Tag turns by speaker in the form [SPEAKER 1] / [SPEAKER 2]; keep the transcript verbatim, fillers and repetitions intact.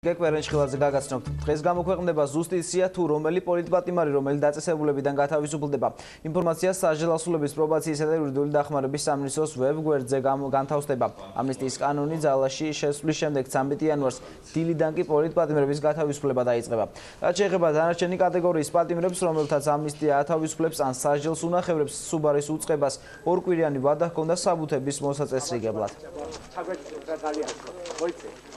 [SPEAKER 1] Კვერენჩხილაძე გაგაცნობთ, დღეს გამოქვეყნდება ზუსტიცია თუ რომელი პოლიტპატიმარი, რომელი დაწესებულებიდან გათავისუფლდება. ინფორმაცია საჯელოსნობის პრობაციისა და იურიდიული დახმარების სამინისტროს ვებ-გვერდზე განთავსდება. ამნისტიის კანონი ძალაში შესვლის შემდეგ ცამეტი იანვარს დილიდან კი პოლიტპატიმრების გათავისუფლება დაიწყება. რაც შეეხება დანარჩენი კატეგორიის პატიმრებს, რომელთაც ამნისტია ათავისუფლებს ან სასჯელს უნახევრებს სუბარის უწყებას, ორკვირიანი ვადა ჰქონდა საბუთების მოსაწესრიგებლად.